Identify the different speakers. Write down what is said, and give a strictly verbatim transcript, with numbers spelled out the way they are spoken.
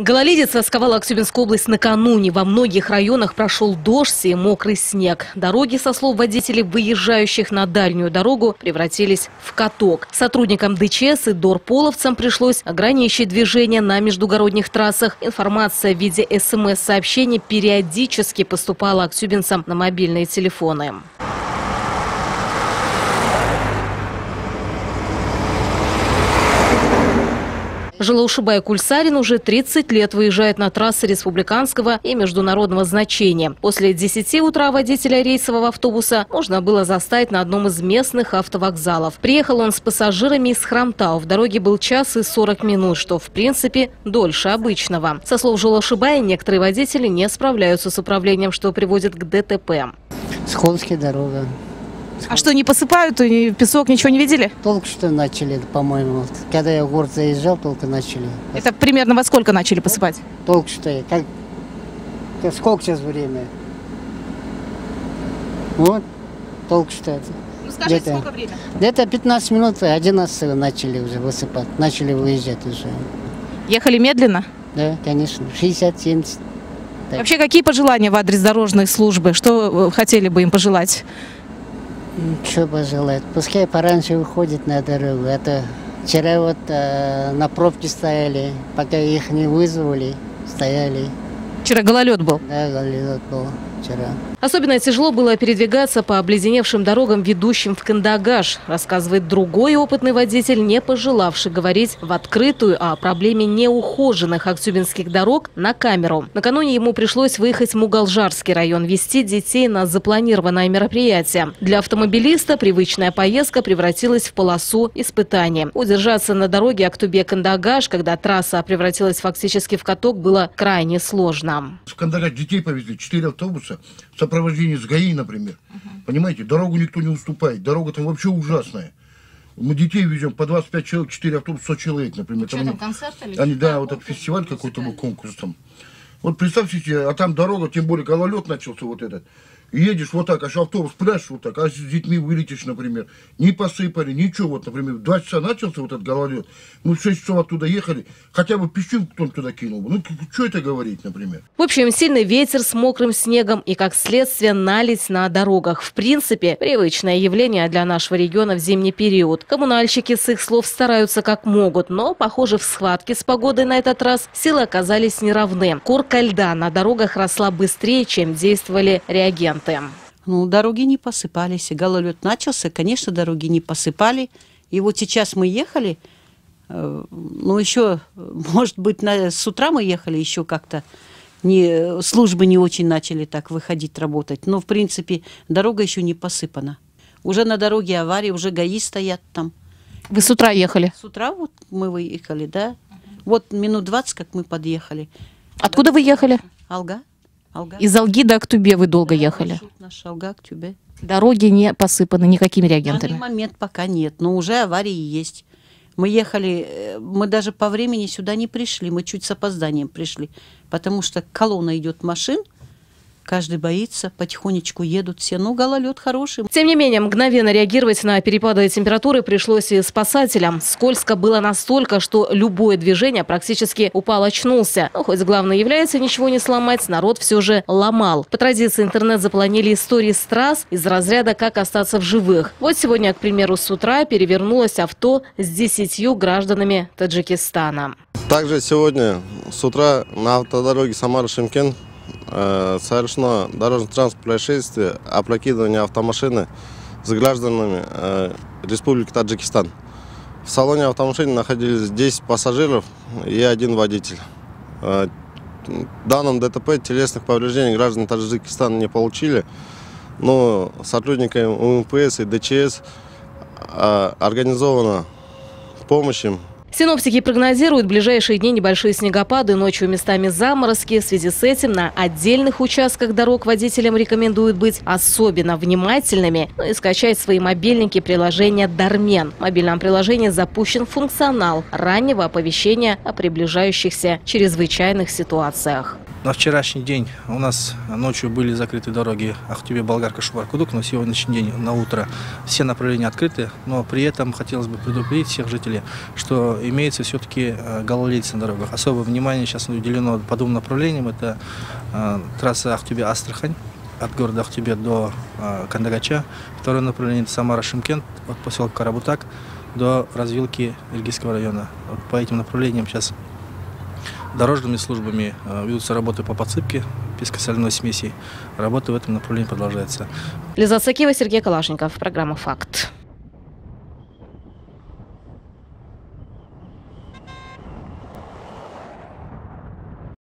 Speaker 1: Гололедица сковала Актюбинскую область накануне. Во многих районах прошел дождь и мокрый снег. Дороги, со слов водителей, выезжающих на дальнюю дорогу, превратились в каток. Сотрудникам ДЧС и дорполовцам пришлось ограничить движение на междугородних трассах. Информация в виде СМС-сообщений периодически поступала актюбинцам на мобильные телефоны. Жилаушыбай Кульсарин уже тридцать лет выезжает на трассы республиканского и международного значения. После десяти утра водителя рейсового автобуса можно было застать на одном из местных автовокзалов. Приехал он с пассажирами из Хромтау. В дороге был час и сорок минут, что в принципе дольше обычного. Со слов Жилаушыбая, некоторые водители не справляются с управлением, что приводит к ДТП.
Speaker 2: Скользкая дорога.
Speaker 3: А что, не посыпают, и песок, ничего не видели?
Speaker 2: Только что начали, по-моему. Когда я в город заезжал, только начали.
Speaker 3: Это примерно во сколько начали посыпать?
Speaker 2: Только что. Как... Сколько сейчас время? Вот, только что.
Speaker 3: Ну скажите,
Speaker 2: где-то,
Speaker 3: сколько время?
Speaker 2: Где-то пятнадцать минут, одиннадцать начали уже высыпать. Начали выезжать уже.
Speaker 3: Ехали медленно?
Speaker 2: Да, конечно. шестьдесят-семьдесят.
Speaker 3: Вообще, какие пожелания в адрес дорожной службы? Что хотели бы им пожелать?
Speaker 2: Что пожелать? Пускай пораньше выходит на дорогу. Это вчера вот э, на пробке стояли, пока их не вызвали, стояли.
Speaker 3: Вчера гололед был?
Speaker 2: Да, гололед был вчера.
Speaker 1: Особенно тяжело было передвигаться по обледеневшим дорогам, ведущим в Кандагаш, рассказывает другой опытный водитель, не пожелавший говорить в открытую о проблеме неухоженных актюбинских дорог на камеру. Накануне ему пришлось выехать в Мугалжарский район, везти детей на запланированное мероприятие. Для автомобилиста привычная поездка превратилась в полосу испытаний. Удержаться на дороге Актубе-Кандагаш, когда трасса превратилась фактически в каток, было крайне сложно.
Speaker 4: В Кандагаш детей повезли, четыре автобуса. Сопровождение с ГАИ, например. Uh-huh. Понимаете, дорогу никто не уступает. Дорога там вообще ужасная. Мы детей везем по двадцать пять человек, четыре автобуса, сто человек, например.
Speaker 3: Что,
Speaker 4: там,
Speaker 3: там концерт или
Speaker 4: они, да,
Speaker 3: да,
Speaker 4: вот этот фестиваль какой-то был, конкурс там. Вот представьте себе, а там дорога, тем более гололед начался вот этот. И едешь вот так, аж автобус пляшешь вот так, а с детьми вылетишь, например. Не посыпали, ничего. Вот, например, в два часа начался вот этот гололед. Мы в шесть часов оттуда ехали, хотя бы песчинку кто-нибудь туда кинул. Ну, что это говорить, например?
Speaker 1: В общем, сильный ветер с мокрым снегом и, как следствие, наледь на дорогах. В принципе, привычное явление для нашего региона в зимний период. Коммунальщики, с их слов, стараются как могут, но, похоже, в схватке с погодой на этот раз силы оказались неравны. Корка льда на дорогах росла быстрее, чем действовали реагенты.
Speaker 5: Ну, дороги не посыпались. Гололед начался, конечно, дороги не посыпали. И вот сейчас мы ехали, э, ну, еще, может быть, на, с утра мы ехали еще как-то, не, службы не очень начали так выходить, работать. Но, в принципе, дорога еще не посыпана. Уже на дороге аварии, уже ГАИ стоят там.
Speaker 3: Вы с утра ехали?
Speaker 5: С утра вот мы выехали, да. Вот минут двадцать, как мы подъехали.
Speaker 3: Откуда вы ехали?
Speaker 5: Алга. Алга.
Speaker 3: Из Алги до Актубе вы долго
Speaker 5: да,
Speaker 3: ехали?
Speaker 5: Наш Алга, Актубе.
Speaker 3: Дороги не посыпаны никакими реагентами?
Speaker 5: На данный момент пока нет, но уже аварии есть. Мы ехали, мы даже по времени сюда не пришли, мы чуть с опозданием пришли, потому что колонна идет машин, каждый боится, потихонечку едут все. Ну, гололед хороший.
Speaker 1: Тем не менее, мгновенно реагировать на перепады температуры пришлось и спасателям. Скользко было настолько, что любое движение практически упал, очнулся. Но хоть главное является ничего не сломать, народ все же ломал. По традиции интернет заполонили истории с трасс из разряда «Как остаться в живых». Вот сегодня, к примеру, с утра перевернулось авто с десятью гражданами Таджикистана.
Speaker 6: Также сегодня с утра на автодороге Самара-Шымкент совершено дорожно-транспортное происшествие, опрокидывание автомашины с гражданами э, Республики Таджикистан. В салоне автомашины находились десять пассажиров и один водитель. Э, в данном ДТП телесных повреждений граждан Таджикистана не получили, но сотрудниками УМПС и ДЧС э, организована помощь им.
Speaker 1: Синоптики прогнозируют в ближайшие дни небольшие снегопады, ночью местами заморозки. В связи с этим на отдельных участках дорог водителям рекомендуют быть особенно внимательными, ну и скачать в свои мобильники приложение «Дармен». В мобильном приложении запущен функционал раннего оповещения о приближающихся чрезвычайных ситуациях.
Speaker 7: На вчерашний день у нас ночью были закрыты дороги Ахтубе-Болгарка, Шубар-Кудук, но сегодняшний день на утро все направления открыты. Но при этом хотелось бы предупредить всех жителей, что имеется все-таки гололедица на дорогах. Особое внимание сейчас уделено по двум направлениям. Это э, трасса Ахтубе-Астрахань от города Ахтубе до э, Кандагача. Второе направление – это Самара-Шымкент от поселка Карабутак до развилки Иргизского района. Вот по этим направлениям сейчас дорожными службами э, ведутся работы по подсыпке песко-соляной смеси. Работа в этом направлении продолжается.
Speaker 1: Лиза Сакиева, Сергей Калашников. Программа «Факт».